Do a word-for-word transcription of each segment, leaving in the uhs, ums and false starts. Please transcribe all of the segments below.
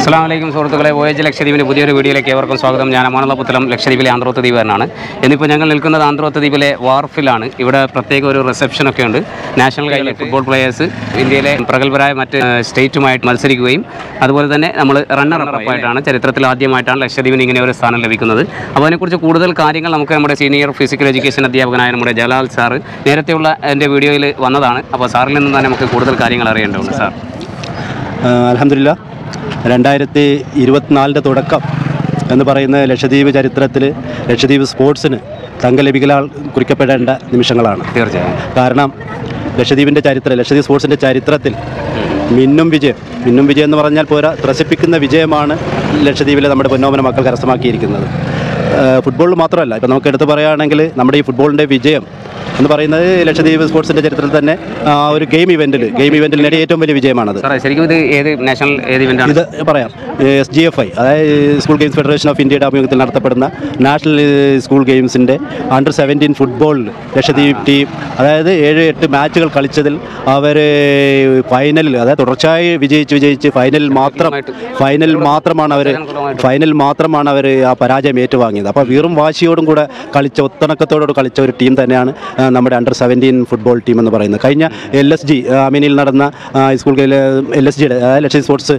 അസ്സലാമലൈക്കും സുഹൃത്തുക്കളെ, വോയേജ് ലക്ഷദ്വീപിൻ്റെ പുതിയൊരു വീഡിയോയിലേക്ക് ഏവർക്കും സ്വാഗതം. ഞാൻ അമാനുള്ളപുത്തലം, ലക്ഷദ്വീപിലെ ആന്ത്രോത്ത് ദ്വീപാണ്. എന്നിപ്പോൾ ഞങ്ങൾ നിൽക്കുന്നത് ആന്ത്രോത്ത് ദ്വീപിലെ വാർഫിലാണ്. ഇവിടെ പ്രത്യേക ഒരു റിസപ്ഷനൊക്കെ ഉണ്ട്. നാഷണൽ കൈയിലെ ഫുട്ബോൾ പ്ലേയേഴ്സ് ഇന്ത്യയിലെ പ്രഗത്ഭരായ മറ്റ് സ്റ്റേറ്റുമായിട്ട് മത്സരിക്കുകയും അതുപോലെ തന്നെ നമ്മൾ റണ്ണർ അപ്പായിട്ടാണ് ചരിത്രത്തിൽ ആദ്യമായിട്ടാണ് ലക്ഷദ്വീപിന് ഇങ്ങനെ ഒരു സ്ഥാനം ലഭിക്കുന്നത്. അപ്പോൾ അതിനെക്കുറിച്ച് കൂടുതൽ കാര്യങ്ങൾ നമുക്ക് നമ്മുടെ സീനിയർ ഫിസിക്കൽ എഡ്യൂക്കേഷൻ അധ്യാപകനായ നമ്മുടെ ജലാൽ സാറ് നേരത്തെയുള്ള എൻ്റെ വീഡിയോയിൽ വന്നതാണ്. അപ്പോൾ സാറിൽ നിന്ന് തന്നെ നമുക്ക് കൂടുതൽ കാര്യങ്ങൾ അറിയേണ്ടതുണ്ട്. സാർ, അൽഹംദുലില്ലാ, രണ്ടായിരത്തി ഇരുപത്തിനാലിൻ്റെ തുടക്കം എന്ന് പറയുന്ന ലക്ഷദ്വീപ് ചരിത്രത്തിൽ ലക്ഷദ്വീപ് സ്പോർട്സിന് തങ്കലിപികളാൽ കുറിക്കപ്പെടേണ്ട നിമിഷങ്ങളാണ്. തീർച്ചയായും. കാരണം ലക്ഷദ്വീപിൻ്റെ ചരിത്രം, ലക്ഷദ്വീപ് സ്പോർട്സിൻ്റെ ചരിത്രത്തിൽ മിന്നും വിജയം മിന്നും വിജയം എന്ന് പറഞ്ഞാൽ പോരാ, ത്രസിപ്പിക്കുന്ന വിജയമാണ് ലക്ഷദ്വീപിലെ നമ്മുടെ പൊന്നോമന മക്കൾ കരസ്ഥമാക്കിയിരിക്കുന്നത്. ഫുട്ബോളിൽ മാത്രമല്ല, ഇപ്പോൾ നമുക്ക് എടുത്ത് പറയുകയാണെങ്കിൽ നമ്മുടെ ഈ ഫുട്ബോളിൻ്റെ വിജയം എന്ന് പറയുന്നത് ലക്ഷദ്വീപ് സ്പോർട്സിൻ്റെ ചരിത്രത്തിൽ തന്നെ ഒരു ഗെയിം ഇവൻറ്റിൽ ഗെയിം ഇവൻറ്റിൽ നേടിയ ഏറ്റവും വലിയ വിജയമാണത്. ശരിക്കും ഇത് ഏത് നാഷണൽ ഏത് ഇവൻ്റാണ്? ഇത് പറയാം, എസ് ജി എഫ് ഐ, അതായത് സ്കൂൾ ഗെയിംസ് ഫെഡറേഷൻ ഓഫ് ഇന്ത്യയുടെ ആഭിമുഖ്യത്തിൽ നടത്തപ്പെടുന്ന നാഷണൽ സ്കൂൾ ഗെയിംസിൻ്റെ അണ്ടർ സെവൻറ്റീൻ ഫുട്ബോളിൽ ലക്ഷദ്വീപ് ടീം അതായത് ഏഴ് എട്ട് മാച്ചുകൾ കളിച്ചതിൽ അവർ ഫൈനലിൽ, അതായത് തുടർച്ചയായി വിജയിച്ച് വിജയിച്ച് ഫൈനലിൽ മാത്രം ഫൈനലിൽ മാത്രമാണ് അവർ ഫൈനലിൽ മാത്രമാണ് അവർ ആ പരാജയം ഏറ്റുവാങ്ങിയത്. അപ്പോൾ വീറും വാശിയോടും കൂടെ കളിച്ച, ഒത്തണക്കത്തോടുകൂടി കളിച്ച ഒരു ടീം തന്നെയാണ് നമ്മുടെ അണ്ടർ സെവൻറ്റീൻ ഫുട്ബോൾ ടീം എന്ന് പറയുന്നത്. കഴിഞ്ഞ എൽ എസ് ജി അമീനിൽ നടന്ന സ്കൂൾ എൽ എസ് ജിയുടെ അതായത് ലക്ഷദ്വീപ് സ്പോർട്സ്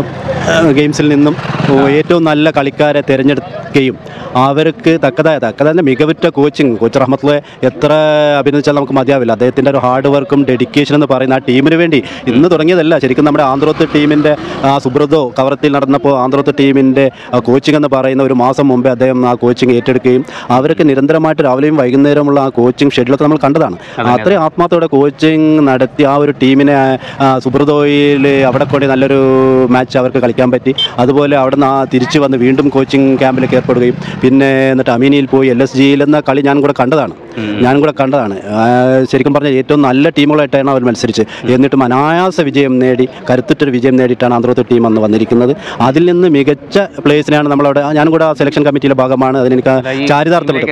ഗെയിംസിൽ നിന്നും ഏറ്റവും നല്ല കളിക്കാരെ തിരഞ്ഞെടുക്കുകയും അവർക്ക് തക്കതായ തക്കതായ മികവുറ്റ കോച്ചിങ്, കോച്ച് റഹ്മത്തുള്ളയെ എത്ര അഭിനന്ദിച്ചാൽ നമുക്ക് മതിയാവില്ല. അദ്ദേഹത്തിൻ്റെ ഒരു ഹാർഡ് വർക്കും ഡെഡിക്കേഷൻ എന്ന് പറയുന്ന ആ ടീമിന് വേണ്ടി ഇന്ന് തുടങ്ങിയതല്ല. ശരിക്കും നമ്മുടെ ആന്ത്രോത്ത് ടീമിൻ്റെ സുബ്രതോ കവറത്തിൽ നടന്നപ്പോൾ ആന്ത്രോത്ത് ടീമിൻ്റെ കോച്ചിങ് എന്ന് പറയുന്ന ഒരു മാസം മുമ്പേ അദ്ദേഹം ആ കോച്ചിങ് ഏറ്റെടുക്കുകയും അവർക്ക് നിരന്തരമായിട്ട് രാവിലെയും വൈകുന്നേരമുള്ള ആ കോച്ചിങ് ഷെഡ്യൂളൊക്കെ നമ്മൾ കണ്ടതാണ്. അത്രയും ആത്മാർത്ഥത്തോടെ കോച്ചിങ് നടത്തി ആ ഒരു ടീമിനെ സുബ്രതോയിൽ അവിടെ കൂടി നല്ലൊരു മാച്ച് അവർക്ക് കളിക്കാൻ പറ്റി. അതുപോലെ അവിടെ നിന്ന് തിരിച്ചു വന്ന് വീണ്ടും കോച്ചിങ് ക്യാമ്പിലേക്ക് ഏർപ്പെടുകയും പിന്നെ എന്നിട്ട് അമീനിയിൽ പോയി എൽ എസ് ജിയിൽ എന്ന കളി ഞാൻ കൂടെ കണ്ടതാണ് ഞാനും കൂടെ കണ്ടതാണ് ശരിക്കും പറഞ്ഞാൽ ഏറ്റവും നല്ല ടീമുകളായിട്ടാണ് അവർ മത്സരിച്ച് എന്നിട്ടും അനായാസ വിജയം നേടി, കരുത്തുറ്റൊരു വിജയം നേടിയിട്ടാണ് ആന്ത്രോത്ത് ടീം അന്ന് വന്നിരിക്കുന്നത്. അതിൽ നിന്ന് മികച്ച പ്ലേയേഴ്സിനെയാണ് നമ്മളവിടെ, ഞാനും കൂടെ ആ സെലക്ഷൻ കമ്മിറ്റിയിലെ ഭാഗമാണ്. അതിനെനിക്ക് ചാരിതാർത്ഥപ്പെട്ടു.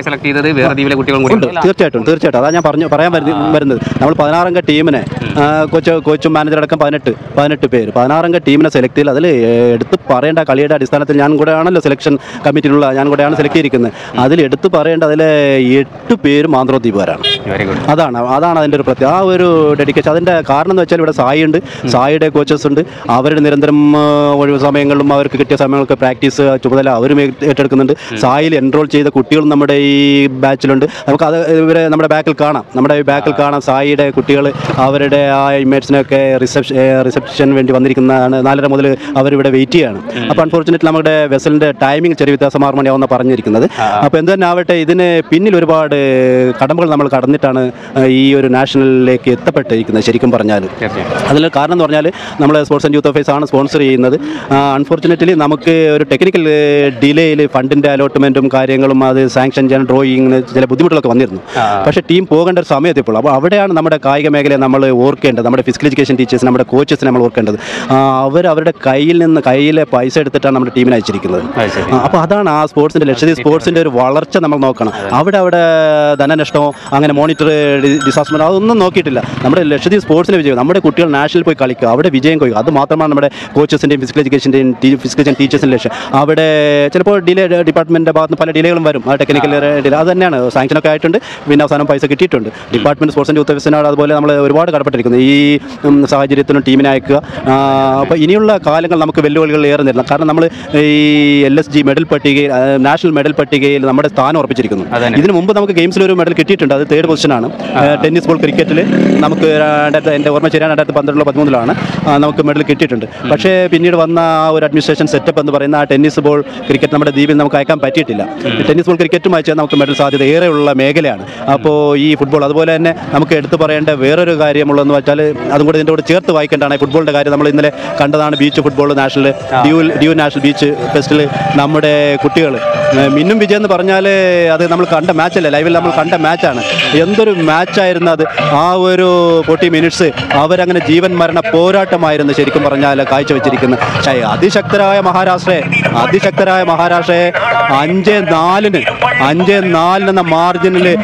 തീർച്ചയായിട്ടും തീർച്ചയായിട്ടും അതാ ഞാൻ പറഞ്ഞു പറയാൻ വരുന്നത്. നമ്മൾ പതിനാറംഗ ടീമിനെ കോച്ച് കോച്ചും മാനേജറടക്കം പതിനെട്ട് പതിനെട്ട് പേര് പതിനാറംഗ ടീമിനെ സെലക്ട് ചെയ്ത് അതിൽ എടുത്ത് പറയേണ്ട കളിയുടെ അടിസ്ഥാനത്തിൽ ഞാൻ കൂടെ ആണല്ലോ സെലക്ഷൻ കമ്മിറ്റിയിലുള്ള ഞാൻ കൂടെയാണ് സെലക്ട് ചെയ്തിരിക്കുന്നത്. അതിൽ എടുത്ത് പറയേണ്ട അതിലെ എട്ട് പേരും ആന്ത്രോത്ത് ദ്വീപുകാരാണ്. അതാണ് അതാണ് അതിൻ്റെ ഒരു പ്രത്യേക ആ ഒരു ഡെഡിക്കേഷൻ. അതിൻ്റെ കാരണം എന്ന് വെച്ചാൽ ഇവിടെ സായി ഉണ്ട്, സായിയുടെ കോച്ചസ് ഉണ്ട്. അവരുടെ നിരന്തരം ഒഴിവ് സമയങ്ങളിലും അവർക്ക് കിട്ടിയ സമയങ്ങൾക്ക് പ്രാക്ടീസ് ചുമതല അവരും ഏറ്റെടുക്കുന്നുണ്ട്. സായിൽ എൻറോൾ ചെയ്ത കുട്ടികളും നമ്മുടെ ഈ ബാച്ചിലുണ്ട്. നമുക്ക് അത് ഇവരെ നമ്മുടെ ബാക്കിൽ കാണാം നമ്മുടെ ബാക്കിൽ കാണാം സായിയുടെ കുട്ടികൾ അവരുടെ ആ ഇമേറ്റ്സിനൊക്കെ റിസപ്ഷൻ റിസപ്ഷൻ വേണ്ടി വന്നിരിക്കുന്നതാണ്. നാലര മുതൽ അവരിവിടെ വെയിറ്റ് ചെയ്യാണ്. അപ്പോൾ അൺഫോർച്ചുനേറ്റ്ലി നമ്മുടെ വെസലിൻ്റെ ടൈമിംഗ് ചെറിയ വ്യത്യാസം ആറ് മണിയാവുന്ന പറഞ്ഞിരിക്കുന്നത്. അപ്പോൾ എന്ത് തന്നെ ആവട്ടെ, ഇതിന് പിന്നിൽ ഒരുപാട് കടമ്പകൾ നമ്മൾ കടന്നിട്ടാണ് ഈ ഒരു നാഷണലിലേക്ക് എത്തപ്പെട്ടിരിക്കുന്നത്. ശരിക്കും പറഞ്ഞാൽ അതിൽ കാരണം എന്ന് പറഞ്ഞാൽ നമ്മൾ സ്പോർട്സ് ആൻഡ് യൂത്ത് അഫയേഴ്സ് ആണ് സ്പോൺസർ ചെയ്യുന്നത്. അൺഫോർച്ചുനേറ്റ്ലി നമുക്ക് ഒരു ടെക്നിക്കൽ ഡിലേയിൽ ഫണ്ടിൻ്റെ അലോട്ട്മെൻറ്റും കാര്യങ്ങളും അത് സാങ്ഷൻ ചെയ്യാൻ ഡ്രോയിങ്ങിന് ചില ബുദ്ധിമുട്ടുകളൊക്കെ വന്നിരുന്നു. പക്ഷേ ടീം പോകേണ്ട ഒരു സമയത്തിപ്പോൾ അപ്പോൾ അവിടെയാണ് നമ്മുടെ കായിക മേഖലയെ നമ്മൾ ഓർക്കേണ്ടത്. നമ്മുടെ ഫിസിക്കൽ എഡ്യൂക്കേഷൻ ടീച്ചേഴ്സ്, നമ്മുടെ കോച്ചസിനെ നമ്മൾ ഓർക്കേണ്ടത്. അവർ അവരുടെ കയ്യിൽ നിന്ന് കയ്യിലെ പൈസ എടുത്തിട്ടാണ് നമ്മുടെ ടീമിനെ അയച്ചിരിക്കുന്നത്. അപ്പോൾ അതാണ് ആ സ്പോർട്സിൻ്റെ ലക്ഷദ്വീപ് സ്പോർട്സിൻ്റെ ഒരു വളർച്ച നമ്മൾ നോക്കണം. അവിടെ അവിടെ ധനനഷ്ടമോ അങ്ങനെ മോണിറ്റർ ഡിസാസ്റ്റർ അതൊന്നും നോക്കിയിട്ടില്ല. നമ്മുടെ ലക്ഷദ്വീപ് സ്പോർട്സിൻ്റെ വിജയം, നമ്മുടെ കുട്ടികൾ നാഷണൽ പോയി കളിക്കുക, അവിടെ വിജയം കൊയ്യുക, അത് മാത്രമാണ് നമ്മുടെ കോച്ചസിൻ്റെയും ഫിസിക്കൽ എഡ്യൂക്കേഷൻ്റെയും ഫിസിക്കൽ എഡ്യൂക്കേഷൻ ടീച്ചേഴ്സിൻ്റെ ലക്ഷ്യം. അവിടെ ചിലപ്പോൾ ഡിലേ ഡിപ്പാർട്ട്മെൻറ്റിൻ്റെ ഭാഗത്ത് പല ഡിലേകളും വരും. ആ ടെക്നിക്കൽ ഡിലേ അത് തന്നെയാണ്. സാങ്ഷനൊക്കെ ആയിട്ടുണ്ട്, പിന്നെ അവസാനം പൈസ കിട്ടിയിട്ടുണ്ട്. ഡിപ്പാർട്ട്മെൻറ്റ് സ്പോർട്സ് ആൻഡ് യൂത്ത് അഫയേഴ്സിനോട് അതുപോലെ നമ്മൾ ഒരുപാട് കടപ്പെട്ടിരിക്കുന്നു ഈ സാഹചര്യത്തിനും ടീമിനെ അയക്കുക. അപ്പോൾ ഇനിയുള്ള കാലങ്ങൾ നമുക്ക് വെല്ലുവിളികൾ ഏറെ നേരിടണം. കാരണം നമ്മൾ ഈ എൽ എസ് ജി മെഡൽ പട്ടികയിൽ, നാഷണൽ മെഡൽ പട്ടികയിൽ നമ്മുടെ സ്ഥാനം ഉറപ്പിച്ചിരിക്കുന്നു. ഇതിന് മുമ്പ് നമുക്ക് ഗെയിംസിൽ ഒരു മെഡൽ കിട്ടിയിട്ടുണ്ട്, അത് തേർഡ് പൊസിഷനാണ്. ടെന്നീസ് ബോൾ ക്രിക്കറ്റിൽ നമുക്ക് രണ്ടായിരത്തി എൻ്റെ ഓർമ്മ ശരിയാണ് രണ്ടായിരത്തി പന്ത്രണ്ടിലോ പതിമൂന്നിലാണ് നമുക്ക് മെഡൽ കിട്ടിയിട്ടുണ്ട്. പക്ഷേ പിന്നീട് വന്ന ആ ഒരു അഡ്മിനിസ്ട്രേഷൻ സെറ്റപ്പ് എന്ന് പറയുന്ന ആ ടെന്നീസ് ബോൾ ക്രിക്കറ്റ് നമ്മുടെ ദ്വീപിൽ നമുക്ക് അയക്കാൻ പറ്റിയിട്ടില്ല. ടെന്നീസ് ബോൾ ക്രിക്കറ്റും അയച്ചാൽ നമുക്ക് മെഡൽ സാധ്യത ഏറെയുള്ള മേഖലയാണ്. അപ്പോൾ ഈ ഫുട്ബോൾ അതുപോലെ തന്നെ നമുക്ക് എടുത്തു പറയേണ്ട വേറൊരു കാര്യമുള്ളതെന്ന് വെച്ചാൽ അതും കൂടെ ഇതിൻ്റെ കൂടെ ചേർത്ത് വായിക്കേണ്ടതാണ് ഫുട്ബോളിൻ്റെ കാര്യം. നമ്മൾ ഇന്നലെ കണ്ടതാണ് ബീച്ച് ഫുട്ബോൾ നാഷണൽ ഡ്യൂ ഡ്യൂ നാഷണൽ ബീച്ച് ഫെസ്റ്റിൽ നമ്മുടെ കുട്ടികൾ മിന്നും വിജയം എന്ന് പറഞ്ഞാൽ അത് നമ്മൾ കണ്ട മാച്ചല്ലേ, ലൈവിൽ നമ്മൾ കണ്ട മാച്ചാണ്. എന്തൊരു മാച്ചായിരുന്നു അത്. ആ ഒരു ഫോർട്ടി മിനിറ്റ്സ് അവരങ്ങനെ ജീവൻ മരണ പോരാട്ടമായിരുന്നു ശരിക്കും പറഞ്ഞാൽ കാഴ്ചവെച്ചിരിക്കുന്നത്. അതിശക്തരായ മഹാരാഷ്ട്രയെ അതിശക്തരായ മഹാരാഷ്ട്രയെ അഞ്ച് നാലിന് അഞ്ച് നാലിനെന്ന മാർജിനിൽ പരാജയം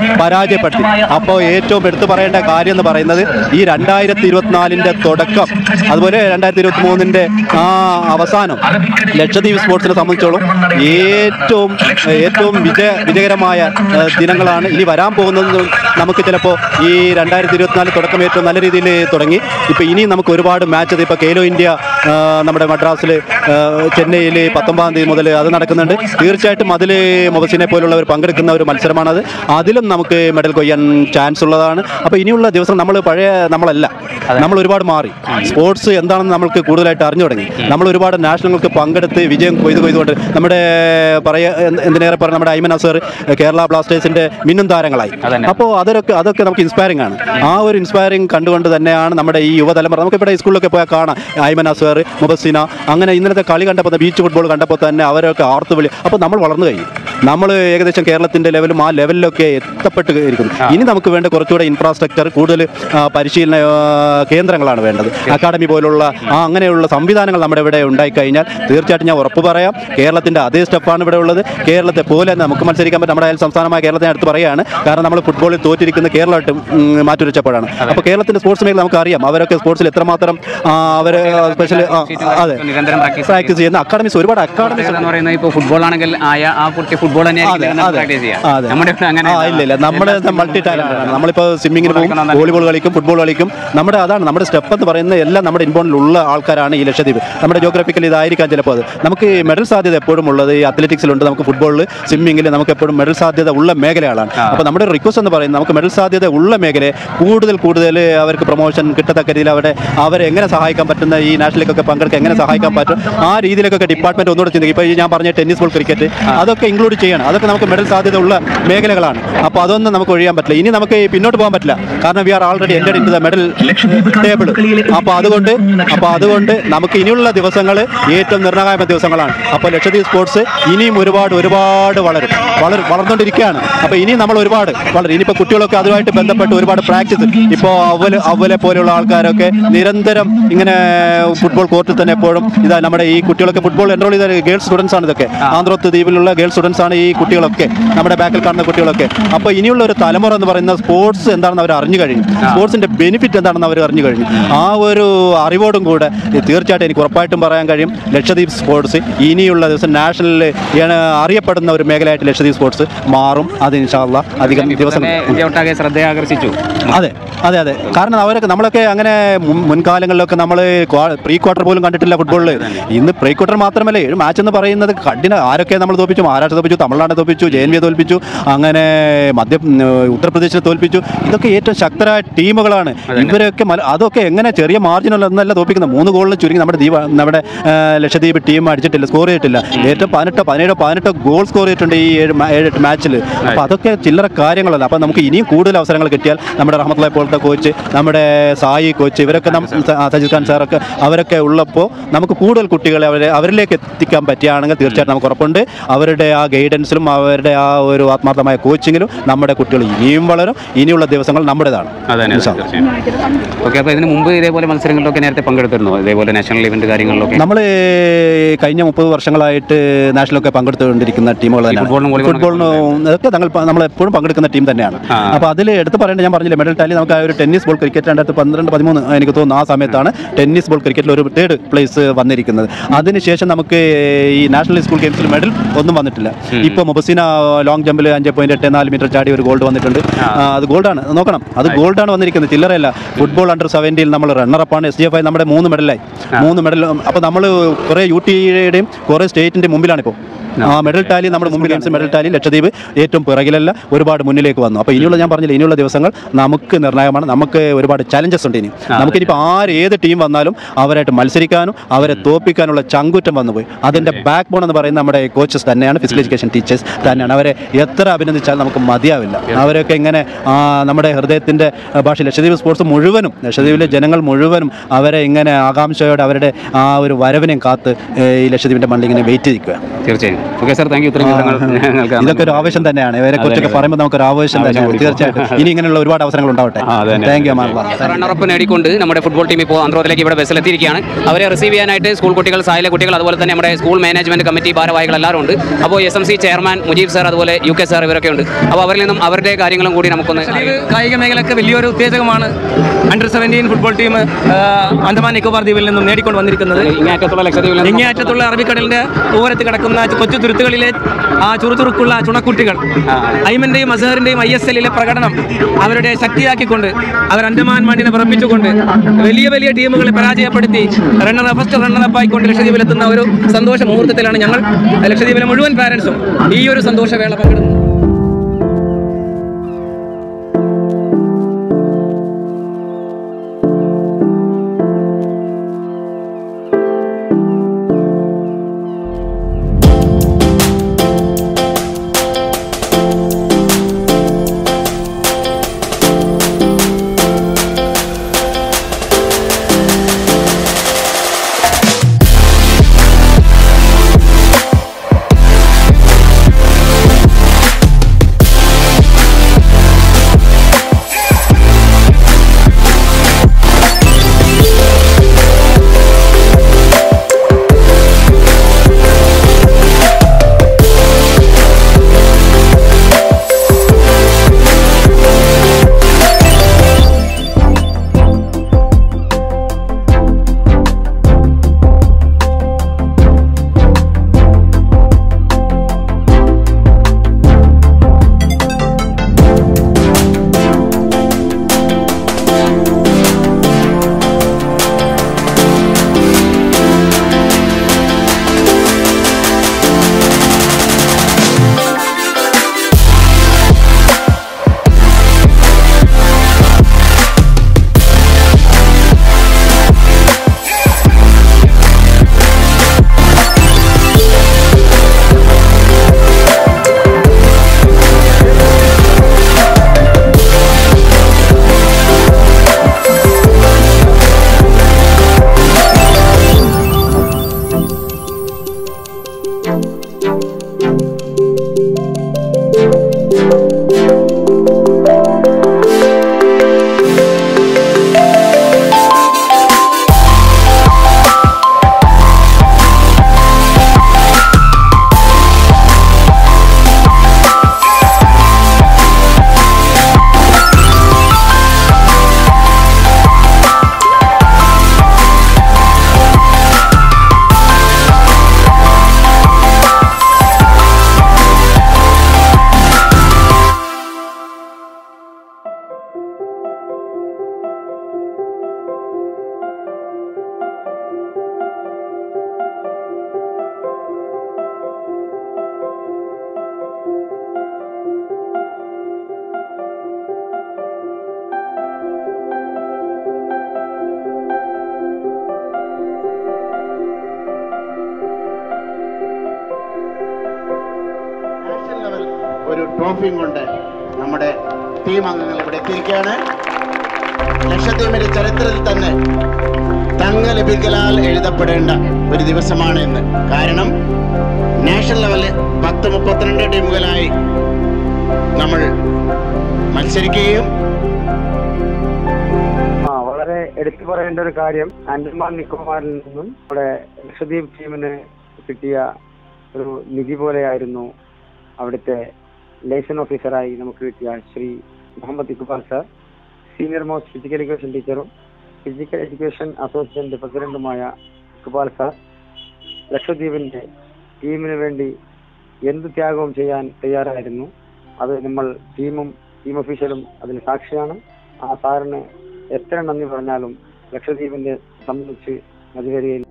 പരാജയപ്പെടുത്തി. അപ്പോൾ ഏറ്റവും എടുത്തു പറയേണ്ട കാര്യം എന്ന് പറയുന്നത് ഈ രണ്ടായിരത്തി ഇരുപത്തിനാലിൻ്റെ തുടക്കം അതുപോലെ രണ്ടായിരത്തി ഇരുപത്തി മൂന്നിൻ്റെ ആ അവസാനം ലക്ഷദ്വീപ് സ്പോർട്സിനെ സംബന്ധിച്ചോളം ഏറ്റവും ഏറ്റവും വിജയ വിജയകരമായ ദിനങ്ങളാണ് ഇനി വരാൻ പോകുന്നത്. നമുക്ക് ചിലപ്പോൾ ഈ രണ്ടായിരത്തി ഇരുപത്തിനാല് തുടക്കം ഏറ്റവും നല്ല രീതിയിൽ തുടങ്ങി. ഇപ്പോൾ ഇനിയും നമുക്ക് ഒരുപാട് മാച്ച് ഇപ്പോൾ ഖേലോ ഇന്ത്യ നമ്മുടെ മദ്രാസിൽ ചെന്നൈയിൽ പത്തൊമ്പതാം തീയതി മുതൽ അത് നടക്കുന്നുണ്ട്. തീർച്ചയായിട്ടും അതിൽ മൊബസിനെ പോലുള്ളവർ പങ്കെടുക്കുന്ന ഒരു മത്സരമാണത്. അതിലും നമുക്ക് മെഡൽ കൊയ്യാൻ ചാൻസ് ഉള്ളതാണ്. അപ്പോൾ ഇനിയുള്ള ദിവസം നമ്മൾ പഴയ നമ്മളല്ല, നമ്മൾ ഒരുപാട് മാറി. സ്പോർട്സ് എന്താണെന്ന് നമ്മൾക്ക് കൂടുതലായിട്ട് അറിഞ്ഞു തുടങ്ങി. നമ്മൾ ഒരുപാട് നാഷണലുകൾക്ക് പങ്കെടുത്ത് വിജയം കൊയ്ത് കൊയ്തുകൊണ്ട് നമ്മുടെ പറയാ എന്തിനേറെ പറഞ്ഞ നമ്മുടെ ഐമൻ അസർ കേരള ബ്ലാസ്റ്റേഴ്സിന്റെ മിന്നും താരങ്ങളായി. അപ്പോൾ അതൊക്കെ അതൊക്കെ നമുക്ക് ഇൻസ്പയറിംഗ് ആണ്. ആ ഒരു ഇൻസ്പയറിംഗ് കണ്ടുകൊണ്ട് തന്നെയാണ് നമ്മുടെ ഈ യുവതലമുറ നമുക്ക് ഇവിടെ സ്കൂളിലൊക്കെ പോയാൽ കാണാം. ഐമൻ അസർ, മുബസിന, അങ്ങനെ ഇന്നലത്തെ കളി കണ്ടപ്പോൾ ബീച്ച് ഫുട്ബോൾ കണ്ടപ്പോൾ തന്നെ അവരൊക്കെ ആർത്തു വിളി. അപ്പോൾ നമ്മൾ വളർന്നു കഴിഞ്ഞു. നമ്മൾ ഏകദേശം കേരളത്തിൻ്റെ ലെവലും ആ ലെവലിലൊക്കെ എത്തപ്പെട്ട് ഇരിക്കുന്നു. ഇനി നമുക്ക് വേണ്ട കുറച്ചുകൂടെ ഇൻഫ്രാസ്ട്രക്ചർ, കൂടുതൽ പരിശീലന കേന്ദ്രങ്ങളാണ് വേണ്ടത്. അക്കാഡമി പോലുള്ള ആ അങ്ങനെയുള്ള സംവിധാനങ്ങൾ നമ്മുടെ ഇവിടെ ഉണ്ടായിക്കഴിഞ്ഞാൽ തീർച്ചയായിട്ടും ഞാൻ ഉറപ്പ് പറയാം, കേരളത്തിൻ്റെ അതേ സ്റ്റെപ്പാണ് ഇവിടെ ഉള്ളത്. കേരളത്തെ പോലെ നമുക്ക് മത്സരിക്കാൻ പറ്റും. നമ്മുടെ അയൽ സംസ്ഥാനമായ കേരളത്തെ അടുത്ത് പറയുകയാണ്. കാരണം നമ്മൾ ഫുട്ബോളിൽ തോറ്റിരിക്കുന്ന കേരളമായിട്ട് മാറ്റുരച്ചപ്പോഴാണ്. അപ്പോൾ കേരളത്തിൻ്റെ സ്പോർട്സ് മേഖല നമുക്കറിയാം. അവരൊക്കെ സ്പോർട്സിൽ എത്രമാത്രം അവർ സ്പെഷ്യൽ അതെ പ്രാക്ടീസ് ചെയ്യുന്ന അക്കാഡമീസ് ഒരുപാട് അക്കാഡമീസ് എന്ന് പറയുന്നത് ഇപ്പോൾ ഫുട്ബോൾ ആണെങ്കിൽ ആ കുട്ടി ഫുട്ബോൾ ഇല്ല ഇല്ല നമ്മുടെ മൾട്ടി ടാലന്റ് ആണ്. നമ്മളിപ്പോൾ സ്വിമ്മിങ്ങിന് പോകും, വോളിബോൾ കളിക്കും, ഫുട്ബോൾ കളിക്കും. നമ്മുടെ അതാണ് നമ്മുടെ സ്റ്റെപ്പ് എന്ന് പറയുന്നത്. എല്ലാം നമ്മുടെ ഇൻബോണിലുള്ള ആൾക്കാരാണ് ഈ ലക്ഷദ്വീപ്. നമ്മുടെ ജോഗ്രഫിക്കൽ ഇതായിരിക്കാം ചിലപ്പോൾ. അത് നമുക്ക് മെഡൽ സാധ്യത എപ്പോഴും ഉള്ളത് ഈ അത്ലറ്റിക്സിലുണ്ട്. നമുക്ക് ഫുട്ബോളിൽ, സ്വിമ്മിങ്ങിൽ നമുക്ക് എപ്പോഴും മെഡൽ സാധ്യത ഉള്ള മേഖലകളാണ്. അപ്പോൾ നമ്മുടെ റിക്വസ്റ്റ് എന്ന് പറയുന്നത് നമുക്ക് മെഡൽ സാധ്യത ഉള്ള മേഖലയെ കൂടുതൽ കൂടുതൽ അവർക്ക് പ്രൊമോഷൻ കിട്ടത്തക്ക രീതിയിൽ അവിടെ അവരെ എങ്ങനെ സഹായിക്കാൻ പറ്റുന്ന ഈ നാഷണലിലേക്കൊക്കെ പങ്കെടുക്കാൻ എങ്ങനെ സഹായിക്കാൻ പറ്റും ആ രീതിയിലൊക്കെ ഡിപ്പാർട്ട്മെന്റ് ഒന്നുകൂടെ ചിന്തിക്കും. ഇപ്പോൾ ഞാൻ പറഞ്ഞ ടെന്നീസ് ബോൾ, ക്രിക്കറ്റ് അതൊക്കെ ഇൻക്ലൂഡ് ചെയ്യണം. അതൊക്കെ നമുക്ക് മെഡൽ സാധ്യത ഉള്ള മേഖലകളാണ്. അപ്പോൾ അതൊന്നും നമുക്ക് ഒഴിയാൻ പറ്റില്ല. ഇനി നമുക്ക് പിന്നോട്ട് പോകാൻ പറ്റില്ല. കാരണം we are already entered into the medal table. അപ്പോൾ അതുകൊണ്ട് അപ്പോൾ അതുകൊണ്ട് നമുക്ക് ഇനിയുള്ള ദിവസങ്ങൾ ഏറ്റവും നിർണായക ദിവസങ്ങളാണ്. അപ്പോൾ ലക്ഷദ്വീപ് സ്പോർട്സ് ഇനിയും ഒരുപാട് ഒരുപാട് വളരും വളർ വളർന്നുകൊണ്ടിരിക്കുകയാണ്. അപ്പോൾ ഇനിയും നമ്മൾ ഒരുപാട് വളരും. ഇനിയിപ്പോൾ കുട്ടികളൊക്കെ അതുമായിട്ട് ബന്ധപ്പെട്ട് ഒരുപാട് പ്രാക്ടീസ്, ഇപ്പോൾ അവല് അവലെ പോലെയുള്ള ആൾക്കാരൊക്കെ നിരന്തരം ഇങ്ങനെ ഫുട്ബോൾ കോർട്ടിൽ തന്നെ എപ്പോഴും ഇതാ നമ്മുടെ ഈ കുട്ടികളൊക്കെ ഫുട്ബോൾ എൻറോൾ ചെയ്ത ഗേൾസ് സ്റ്റുഡൻസ് ആണ്. ഇതൊക്കെ ആന്ധ്രോത്ത് ദ്വീപിലുള്ള ഗേൾസ് സ്റ്റുഡൻസ് ആണ് ഈ കുട്ടികളൊക്കെ, നമ്മുടെ ബാക്കിൽ കാണുന്ന കുട്ടികളൊക്കെ. അപ്പോൾ ഇനിയുള്ള ഒരു തലമുറ എന്ന് പറയുന്ന സ്പോർട്സ് എന്താണെന്ന് അവർ അറിഞ്ഞു കഴിഞ്ഞു. സ്പോർട്സിന്റെ ബെനിഫിറ്റ് എന്താണെന്ന് അവർ അറിഞ്ഞു കഴിഞ്ഞു. ആ ഒരു അറിവോടും കൂടെ തീർച്ചയായിട്ടും എനിക്ക് ഉറപ്പായിട്ടും പറയാൻ കഴിയും ലക്ഷദ്വീപ് സ്പോർട്സ് ഇനിയുള്ള ദിവസം നാഷണലിൽ അറിയപ്പെടുന്ന ഒരു മേഖലയായിട്ട് ലക്ഷദ്വീപ് സ്പോർട്സ് മാറും. അത് ഇൻഷാ അല്ലാഹ് അധികം ദിവസം ശ്രദ്ധ ആകർഷിച്ചു. അതെ അതെ അതെ കാരണം അവരൊക്കെ നമ്മളൊക്കെ അങ്ങനെ മുൻകാലങ്ങളിലൊക്കെ നമ്മൾ പ്രീ ക്വാർട്ടർ പോലും കണ്ടിട്ടില്ല ഫുട്ബോളിൽ. ഇന്ന് പ്രീ ക്വാർട്ടർ മാത്രമല്ല, ഒരു മാച്ച് എന്ന് പറയുന്നത് കഠിന. ആരൊക്കെ നമ്മൾ തോൽപ്പിച്ചു? മഹാരാഷ്ട്ര തോൽപ്പിച്ചു, തമിഴ്നാട് തോൽപ്പിച്ചു, ജെ എൻ വി തോൽപ്പിച്ചു, അങ്ങനെ മധ്യ ഉത്തർപ്രദേശിനെ തോൽപ്പിച്ചു. ഇതൊക്കെ ഏറ്റവും ശക്തരായ ടീമുകളാണ്. ഇവരൊക്കെ അതൊക്കെ എങ്ങനെ ചെറിയ മാർജിനുള്ള ഒന്നല്ല തോൽപ്പിക്കുന്നത്. മൂന്ന് ഗോളിന് ചുരുങ്ങി നമ്മുടെ ദ്വീപ് നമ്മുടെ ലക്ഷദ്വീപ് ടീം അടിച്ചിട്ടില്ല, സ്കോർ ചെയ്തിട്ടില്ല. ഏറ്റവും പതിനെട്ടോ പതിനേഴോ പതിനെട്ടോ ഗോൾ സ്കോർ ചെയ്തിട്ടുണ്ട് ഈ ഏഴ് ഏഴെട്ട് മാച്ചിൽ. അപ്പോൾ അതൊക്കെ ചില്ലറ കാര്യങ്ങളല്ല. അപ്പോൾ നമുക്ക് ഇനിയും കൂടുതൽ അവസരങ്ങൾ കിട്ടിയാൽ നമ്മുടെ റഹ്മത്തുള്ളാഹി പോലത്തെ കോച്ച്, നമ്മുടെ സായി കോച്ച്, ഇവരൊക്കെ സജിദ് ഖാൻ സാറൊക്കെ അവരൊക്കെ ഉള്ളപ്പോൾ നമുക്ക് കൂടുതൽ കുട്ടികളെ അവരെ അവരിലേക്ക് എത്തിക്കാൻ പറ്റുകയാണെങ്കിൽ തീർച്ചയായിട്ടും നമുക്ക് ഉറപ്പുണ്ട് അവരുടെ ആ ഗൈഡൻസിലും അവരുടെ ആ ഒരു ആത്മാർത്ഥമായ കോച്ചിങ്ങിലും നമ്മുടെ കുട്ടികൾ ഇനിയും വളരും. ഇനിയുള്ള ദിവസങ്ങൾ നമ്മുടേതാണ്. ഓക്കെ. അപ്പോൾ ഇതിന് മുമ്പ് ഇതേപോലെ മത്സരങ്ങളിലൊക്കെ നേരത്തെ പങ്കെടുത്തിരുന്നു, ഇതേപോലെ നാഷണൽ ഇവന്റ് കാര്യങ്ങളിലൊക്കെ? നമ്മൾ കഴിഞ്ഞ മുപ്പത് വർഷങ്ങളായിട്ട് നാഷണലൊക്കെ പങ്കെടുത്തുകൊണ്ടിരിക്കുന്ന ടീമുകൾ തന്നെയാണ്. ഫുട്ബോളിനും ഇതൊക്കെ ഞങ്ങൾ നമ്മളെപ്പോഴും പങ്കെടുക്കുന്ന ടീം തന്നെയാണ്. അപ്പോൾ അതിൽ എടുത്ത് പറയേണ്ടത് ഞാൻ പറഞ്ഞില്ല, മെഡൽ ടാലി നമുക്ക് ആ ഒരു ടെന്നീസ് ബോൾ ക്രിക്കറ്റ് രണ്ടായിരത്തി പന്ത്രണ്ട് പതിമൂന്ന് എനിക്ക് തോന്നുന്നു ആ സമയത്താണ് ടെന്നീസ് ബോൾ ക്രിക്കറ്റിൽ ഒരു തേർഡ് പ്ലേസ് വന്നിരിക്കുന്നത്. അതിനുശേഷം നമുക്ക് ഈ നാഷണൽ സ്കൂൾ ഗെയിംസിൽ മെഡൽ ഒന്നും വന്നിട്ടില്ല. ഇപ്പോൾ മുബസിന ലോങ് ജമ്പിൽ അഞ്ച് പോയിന്റ് എട്ട് നാല് മീറ്റർ ചാടി ഒരു ഗോൾഡ് വന്നിട്ടുണ്ട്. അത് ഗോൾഡാണ്, നോക്കണം, അത് ഗോൾഡാണ് വന്നിരിക്കുന്നത്, ചില്ലറയല്ല. ഫുട്ബോൾ അണ്ടർ സെവൻറ്റീൻ നമ്മൾ റണ്ണറപ്പാണ്. എസ് ജി എഫ് ഐ നമ്മുടെ മൂന്ന് മെഡലായി, മൂന്ന് മെഡൽ. അപ്പോൾ നമ്മൾ കുറേ യു ടിയുടെയും കുറേ സ്റ്റേറ്റിൻ്റെ മുമ്പിലാണ് ഇപ്പോൾ. ആ മെഡൽ ടാലി നമ്മുടെ മുമ്പിൽ ഗെയിംസ് മെഡൽ ടാലി ലക്ഷദ്വീപ് ഏറ്റവും പിറകിലല്ല, ഒരുപാട് മുന്നിലേക്ക് വന്നു. അപ്പോൾ ഇനിയുള്ള ഞാൻ പറഞ്ഞില്ല, ഇനിയുള്ള ദിവസങ്ങൾ നമുക്ക് നിർണായകമാണ്. നമുക്ക് ഒരുപാട് ചലഞ്ചസ് ഉണ്ട്. ഇനി നമുക്കിനിപ്പോൾ ആര് ഏത് ടീം വന്നാലും അവരായിട്ട് മത്സരിക്കാനും അവരെ തോൽപ്പിക്കാനുള്ള ചങ്കുറ്റം വന്നുപോയി. അതിൻ്റെ ബാക്ക് ബോൺ എന്ന് പറയുന്നത് നമ്മുടെ കോച്ചസ് തന്നെയാണ്, ഫിസിക്കൽ എഡ്യൂക്കേഷൻ ടീച്ചേഴ്സ് തന്നെയാണ്. അവരെ എത്ര അഭിനന്ദിച്ചാലും നമുക്ക് മതിയാവില്ല. അവരൊക്കെ ഇങ്ങനെ നമ്മുടെ ഹൃദയത്തിൻ്റെ ഭാഷ ലക്ഷദ്വീപ് സ്പോർട്സ് മുഴുവനും, ലക്ഷദ്വീപിലെ ജനങ്ങൾ മുഴുവനും അവരെ ഇങ്ങനെ ആകാംക്ഷയോടെ അവരുടെ ആ ഒരു വരവിനെയും കാത്ത് ഈ ലക്ഷദ്വീപിൻ്റെ മണ്ണിൽ ഇങ്ങനെ വെയിറ്റ് ചെയ്യിക്കുക. തീർച്ചയായും. Okay sir, thank you. ഇത്രയും വിവരങ്ങൾ ഞങ്ങൾക്ക് ഇതൊക്കെ ഒരു ആവശ്യം തന്നെയാണ്. ഇവരെ കുറിച്ചൊക്കെ പറയുമ്പോൾ നമുക്കൊരു ആവശ്യം തന്നെയാണ്. തീർച്ചയായിട്ടും ഇനി ഇങ്ങനെയുള്ള ഒരുപാട് അവസരങ്ങൾ ഉണ്ടാവട്ടെ. Thank you. റണ്ണറപ്പ് നേടിക്കൊണ്ട് നമ്മുടെ ഫുട്ബോൾ ടീം ഇപ്പോൾ ആന്ധ്രത്തിലേക്ക് ഇവിടെ ബസ്സിലെത്തിയിരിക്കുകയാണ്. അവരെ റിസീവ് ചെയ്യാനായിട്ട് സ്കൂൾ കുട്ടികൾ, സായിലെ കുട്ടികൾ, അതുപോലെ തന്നെ നമ്മുടെ സ്കൂൾ മാനേജ്മെന്റ് കമ്മിറ്റി ഭാരവാഹികൾ എല്ലാവരും ഉണ്ട്. അപ്പോൾ S M C chairman Mujeeb sir, അതുപോലെ യു കെ സാർ, ഇവരൊക്കെ ഉണ്ട്. അപ്പോൾ അവരിൽ നിന്നും അവരുടെ കാര്യങ്ങളും കൂടി നമുക്കൊന്ന്. കായിക മേഖലയ്ക്ക് വലിയൊരു ഉത്തേജകമാണ് under seventeen football team Andaman Nicobar ദ്വീപിൽ നിന്നും നേടിക്കൊണ്ട് വന്നിരിക്കുന്നത്. ഇങ്ങേറ്റത്തുള്ള ലക്ഷദ്വീപിൽ ഇങ്ങേറ്റത്തുള്ള അറബിക്കടലിന്റെ ഓരത്ത് കിടക്കുന്ന കൊച്ചു തുരുത്തുകളിലെ ആ ചുറുചുറുക്കുള്ള ചുണക്കുട്ടികൾ ഐമന്റെയും അസഹറിന്റെയും ഐ എസ് എല്ലിലെ പ്രകടനം അവരുടെ ശക്തിയാക്കിക്കൊണ്ട് അവർ അന്തമാൻ മണ്ണിനെ വിറപ്പിച്ചുകൊണ്ട് വലിയ വലിയ ടീമുകളെ പരാജയപ്പെടുത്തി റണ്ണർ ഫസ്റ്റ് റണ്ണറപ്പ് ആയിക്കൊണ്ട് ലക്ഷദ്വീപിലെത്തുന്ന ഒരു സന്തോഷ മുഹൂർത്തത്തിലാണ് ഞങ്ങൾ ലക്ഷദ്വീപിലെ മുഴുവൻ പാരൻസും ഈ ഒരു സന്തോഷവേള പങ്കിടുന്നത്. ഒരു ട്രോഫിയും കൊണ്ട് നമ്മുടെ ടീം അംഗങ്ങൾ ഇവിടെ എത്തിയിരിക്കുകയാണ്. ലക്ഷദ്വീപിന്റെ ചരിത്രത്തിൽ തന്നെ തങ്കലിപികളാൽ എഴുതപ്പെടേണ്ട ഒരു ദിവസമാണ് ഇന്ന്. കാരണം നാഷണൽ ലെവലിൽ പത്ത് മുപ്പത്തിരണ്ട് ടീമുകളായി നമ്മൾ മത്സരിക്കുകയും ആ വളരെ എടുത്തു പറയേണ്ട ഒരു കാര്യം, ആൻഡമാൻ നിക്കോബാറിൽ നിന്നും നമ്മുടെ ലക്ഷദ്വീപ് ടീമിന് കിട്ടിയ ഒരു നിധി പോലെയായിരുന്നു അവിടുത്തെ ലൈസൺ ഓഫീസറായി നമുക്ക് കിട്ടിയ Shri Muhammad Iqbal sir, senior most physical education ടീച്ചറും ഫിസിക്കൽ എഡ്യൂക്കേഷൻ അസോസിയേഷന്റെ പ്രസിഡന്റുമായ ഇക്ബാൽ സാർ ലക്ഷദ്വീപിന്റെ ടീമിന് വേണ്ടി എന്ത് ത്യാഗവും ചെയ്യാൻ തയ്യാറായിരുന്നു. അത് നമ്മൾ ടീമും ടീം ഒഫീഷ്യലും അതിന് സാക്ഷിയാണ്. ആ സാറിന് എത്ര നന്ദി പറഞ്ഞാലും ലക്ഷദ്വീപിന്റെ സംബന്ധിച്ച് അത് വരികയില്ല.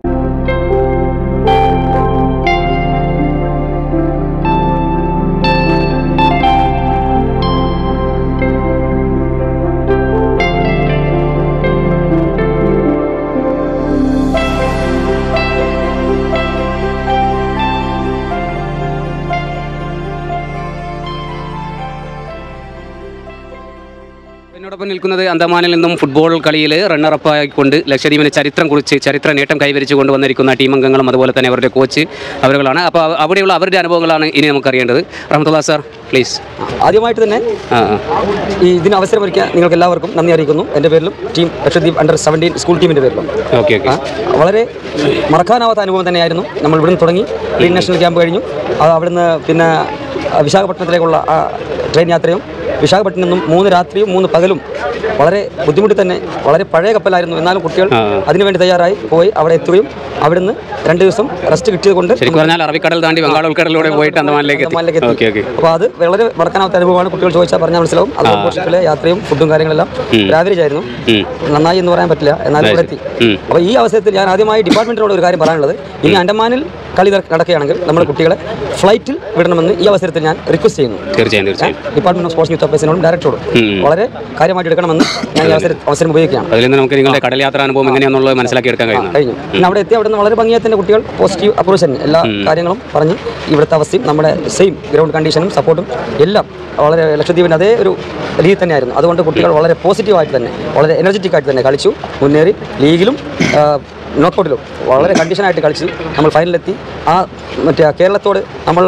എന്നോടൊപ്പം നിൽക്കുന്നത് അന്തമാനിൽ നിന്നും ഫുട്ബോൾ കളിയിൽ റണ്ണറപ്പായിക്കൊണ്ട് ലക്ഷദ്വീപിന് ചരിത്രം കുറിച്ച് ചരിത്ര നേട്ടം കൈവരിച്ചു കൊണ്ടുവന്നിരിക്കുന്ന ടീം അംഗങ്ങളും അതുപോലെ തന്നെ അവരുടെ കോച്ച് അവരുകളാണ്. അപ്പോൾ അവിടെയുള്ള അവരുടെ അനുഭവങ്ങളാണ് ഇനി നമുക്കറിയേണ്ടത്. റഹ്മത്തുള്ളാഹി സാർ പ്ലീസ്. ആദ്യമായിട്ട് തന്നെ ഈ ഇതിന് അവസരമൊരുക്കിയ നിങ്ങൾക്ക് എല്ലാവർക്കും നന്ദി അറിയിക്കുന്നു. എൻ്റെ പേരിലും team Lakshadweep under seventeen school ടീമിൻ്റെ പേരിലും. Okay okay. വളരെ മറക്കാനാവാത്ത അനുഭവം തന്നെയായിരുന്നു. നമ്മൾ ഇവിടുന്ന് തുടങ്ങി പ്രീ നാഷണൽ ക്യാമ്പ് കഴിഞ്ഞു. അവിടുന്ന് പിന്നെ വിശാഖപട്ടണത്തിലേക്കുള്ള ട്രെയിൻ യാത്രയും വിശാഖപട്ടണത്തിൽ നിന്നും മൂന്ന് രാത്രിയും മൂന്ന് പകലും വളരെ ബുദ്ധിമുട്ടി തന്നെ വളരെ പഴയ കപ്പലായിരുന്നു. എന്നാലും കുട്ടികൾ അതിനുവേണ്ടി തയ്യാറായി പോയി അവിടെ എത്തുകയും അവിടുന്ന് രണ്ട് ദിവസം റെസ്റ്റ് കിട്ടിയത് കൊണ്ട് അറബിക്കടൽ താണ്ടി ബംഗാൾ ഉൾക്കടലിലൂടെ പോയിട്ട് അന്തമാനിലേക്ക് എത്തി. അപ്പോൾ അത് വളരെ മറക്കാനാവാത്ത അനുഭവമാണ്. കുട്ടികൾ ചോദിച്ചാൽ പറഞ്ഞാൽ മനസ്സിലാവും. അതുപോലെ യാത്രയും ഫുഡും കാര്യങ്ങളെല്ലാം ആവറേജ് ആയിരുന്നു. നന്നായി എന്ന് പറയാൻ പറ്റില്ല, എന്നാലും ഇവിടെ എത്തി. അപ്പോൾ ഈ അവസരത്തിൽ ഞാൻ ആദ്യമായി ഡിപ്പാർട്ട്മെന്റിനോട് ഒരു കാര്യം പറയാനുള്ളത്, ഇനി അണ്ടമാനിൽ കളി നടക്കുകയാണെങ്കിൽ നമ്മുടെ കുട്ടികളെ ഫ്ലൈറ്റിൽ വിടണമെന്ന് ഈ അവസരത്തിൽ ഞാൻ റിക്വസ്റ്റ് ചെയ്യുന്നു. തീർച്ചയായും തീർച്ചയായും ഡിപ്പാർട്ട്മെന്റ് ഓഫ് സ്പോർട്സ് യൂത്ത് ഓഫീസിനോടും ഡയറക്ടറോടും വളരെ കാര്യമായിട്ട് എടുക്കണമെന്ന് ഞാൻ ഈ അവസരം അവസരം ഉപയോഗിക്കുകയാണ്. അതിൽ നിന്ന് നമുക്ക് നിങ്ങളുടെ കടൽ യാത്രാ അനുഭവം എങ്ങനെയാണെന്നുള്ളത് മനസ്സിലാക്കി എടുക്കാൻ കഴിഞ്ഞു കഴിഞ്ഞു പിന്നെ അവിടെ എത്തി അവിടെ നിന്ന് വളരെ ഭംഗിയായി തന്നെ കുട്ടികൾ പോസിറ്റീവ് അപ്രോച്ച് തന്നെ എല്ലാ കാര്യങ്ങളും പറഞ്ഞ് ഇവിടുത്തെ അവസ്ഥയും നമ്മുടെ സെയിം ഗ്രൗണ്ട് കണ്ടീഷനും സപ്പോർട്ടും എല്ലാം വളരെ ലക്ഷദ്വീപിൻ്റെ അതേ ഒരു രീതി തന്നെയായിരുന്നു. അതുകൊണ്ട് കുട്ടികൾ വളരെ പോസിറ്റീവായിട്ട് തന്നെ വളരെ എനർജറ്റിക് ആയിട്ട് തന്നെ കളിച്ചു മുന്നേറി. ലീഗിലും നോക്കൗട്ടിലും വളരെ കണ്ടീഷനായിട്ട് കളിച്ച് നമ്മൾ ഫൈനലിലെത്തി. ആ മറ്റേ കേരളത്തോട് നമ്മൾ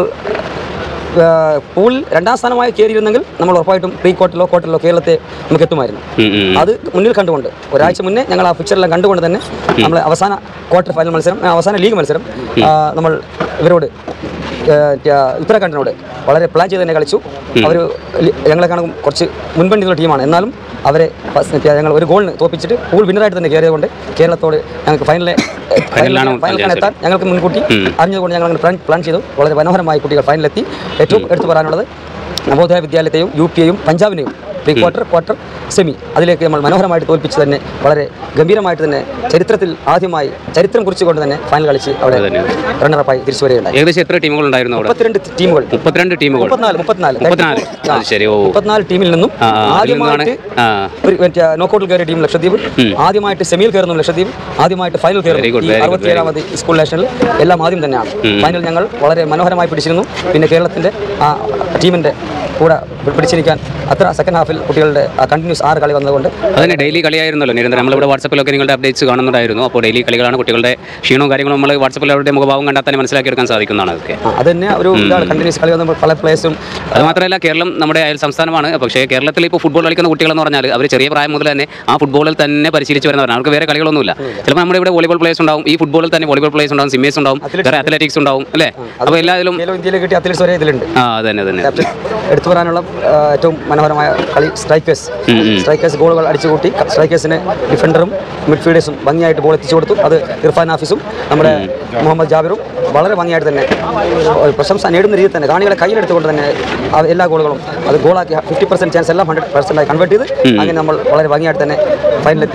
പൂളിൽ രണ്ടാം സ്ഥാനമായി കയറിയിരുന്നെങ്കിൽ നമ്മൾ ഉറപ്പായിട്ടും പ്രീ ക്വാർട്ടറിലോ ക്വാർട്ടറിലോ കേരളത്തെ നമുക്ക് എത്തുമായിരുന്നു. അത് മുന്നിൽ കണ്ടുകൊണ്ട് ഒരാഴ്ച മുന്നേ ഞങ്ങൾ ആ പിക്ചറെല്ലാം കണ്ടുകൊണ്ട് തന്നെ നമ്മൾ അവസാന ക്വാർട്ടർ ഫൈനൽ മത്സരം അവസാന ലീഗ് മത്സരം നമ്മൾ ഇവരോട് ഉത്തരാഖണ്ഡിനോട് വളരെ പ്ലാൻ ചെയ്ത് തന്നെ കളിച്ചു. അവർ ഞങ്ങളെ കാണും കുറച്ച് മുൻപന്തിയുള്ള ടീമാണ്. എന്നാലും അവരെ ഞങ്ങൾ ഒരു ഗോളിന് തോപ്പിച്ചിട്ട് പൂൾ വിന്നറായിട്ട് തന്നെ കയറിയതുകൊണ്ട് കേരളത്തോട് ഞങ്ങൾക്ക് ഫൈനലിലെ ഫൈനലിൽ എത്താൻ ഞങ്ങൾക്ക് മുൻകൂട്ടി അറിഞ്ഞതുകൊണ്ട് ഞങ്ങൾ അങ്ങനെ പ്ലാൻ പ്ലാൻ ചെയ്തു. വളരെ മനോഹരമായി കുട്ടികൾ ഫൈനലിലെത്തി. ഏറ്റവും എടുത്തു പറയാനുള്ളത് നവോദയ വിദ്യാലയത്തെയും യു പിയെയും പഞ്ചാബിനെയും പ്രീ ക്വാർട്ടർ ക്വാർട്ടർ സെമി അതിലേക്ക് നമ്മൾ മനോഹരമായിട്ട് തോൽപ്പിച്ച് തന്നെ വളരെ ഗംഭീരമായിട്ട് തന്നെ ചരിത്രത്തിൽ ആദ്യമായി ചരിത്രം കുറിച്ചുകൊണ്ട് തന്നെ ഫൈനൽ കളിച്ച് അവിടെ റണ്ണറപ്പായി തിരിച്ചു വരികയുണ്ടായി. ഏകദേശം എത്ര ടീമുകൾ ഉണ്ടായിരുന്നു? മുപ്പത്തിരണ്ട് ടീമുകൾ മുപ്പത്തിരണ്ട് ടീമുകൾ മുപ്പത്തിനാല് മുപ്പത്തിനാല് മുപ്പത്തിനാല് മുപ്പത്തിനാല് ടീമിൽ നിന്നും ആദ്യമായിട്ട് നോക്കൌട്ടിൽ കയറിയ ടീം ലക്ഷദ്വീപ്, ആദ്യമായിട്ട് സെമിയിൽ കയറുന്നു ലക്ഷദ്വീപ്, ആദ്യമായിട്ട് ഫൈനൽ കയറുന്നു അറുപത്തിയേഴാമത് സ്കൂൾ നാഷണൽ. എല്ലാം ആദ്യം തന്നെയാണ്. ഫൈനൽ ഞങ്ങൾ വളരെ മനോഹരമായി പിടിച്ചിരുന്നു. പിന്നെ കേരളത്തിന്റെ ആ ടീമിന്റെ കൂടെ പിടിച്ചിരിക്കാൻ അത്ര സെക്കൻഡ് ഹാഫിൽ കുട്ടികളുടെ കണ്ടിന്യൂസ് ആറ് കളി വന്നതുകൊണ്ട് അതിന് ഡെയിലി കളിയായിരുന്നല്ലോ നിരന്തരം. നമ്മളിവിടെ വാട്സപ്പിലൊക്കെ നിങ്ങളുടെ അപ്ഡേറ്റ്സ് കാണുന്നുണ്ടായിരുന്നു. അപ്പോൾ ഡെയിലി കളികളാണ്. കുട്ടികളുടെ ക്ഷീണവും കാര്യങ്ങളും നമ്മൾ വാട്സപ്പിൽ അവരുടെ മുഖഭാവം കണ്ടാൽ തന്നെ മനസ്സിലാക്കിയെടുക്കാൻ സാധിക്കുന്നതാണ്. അതൊക്കെ അത് തന്നെ ഒരു കണ്ടിന്യൂസ് കളി വന്നപ്പോൾ പല പ്ലേയേഴ്സും. അത് മാത്രമല്ല കേരളം നമ്മുടെ അയൽ സംസ്ഥാനമാണ്. പക്ഷേ കേരളത്തിൽ ഇപ്പോൾ ഫുട്ബോൾ കളിക്കുന്ന കുട്ടികളെന്ന് പറഞ്ഞാൽ അവർ ചെറിയ പ്രായം മുതൽ തന്നെ ആ ഫുട്ബോളിൽ തന്നെ പരിശീലിച്ച് വരുന്നവരാണ്. അവർക്ക് വേറെ കളികളൊന്നുമില്ല. ചിലപ്പോൾ നമ്മുടെ ഇവിടെ വോളിബോൾ പ്ലേയേഴ്സ് ഉണ്ടാവും, ഈ ഫുട്ബോളിൽ തന്നെ വോളിബോൾ പ്ലേയേഴ്സ് ഉണ്ടാവും, സിമ്മേഴ്സ് ഉണ്ടാവും, വേറെ അത്ലറ്റിക്സ് ഉണ്ടാവും അല്ലേ? അപ്പോൾ എല്ലാത്തിലും ഇന്ത്യയിൽ കിട്ടിയ അത്ലറ്റ്സ് വരെ ഇതിലുണ്ട്. ആ അതന്നെ തന്നെ എടുത്തു പറയാനുള്ള ഏറ്റവും മനോഹരമായ കളി സ്ട്രൈക്കേഴ്സ്. സ്ട്രൈക്കേഴ്സ് ഗോളുകൾ അടിച്ചുകൂട്ടി. സ്ട്രൈക്കേഴ്സിന് ഡിഫൻഡറും മിഡ്ഫീൽഡേഴ്സും ഭംഗിയായിട്ട് ബോൾ എത്തിച്ചു കൊടുത്തു. അത് ഇർഫാൻ ഹാഫിസും നമ്മുടെ മുഹമ്മദ് ജാബിറും വളരെ ഭംഗിയായിട്ട് തന്നെ പ്രശംസ നേടുന്ന രീതിയിൽ തന്നെ കാണികളെ കയ്യിലെടുത്തുകൊണ്ട് തന്നെ എല്ലാ ഗോളുകളും അത് ഗോളാക്കി ഫിഫ്റ്റി പെർസെന്റ് ചാൻസ് എല്ലാം ഹൺഡ്രഡ് പെർസെന്റ് ആയി കൺവേർട്ട് ചെയ്ത് അങ്ങനെ നമ്മൾ വളരെ ഭംഗിയായിട്ട് തന്നെ ഫൈനലെത്തി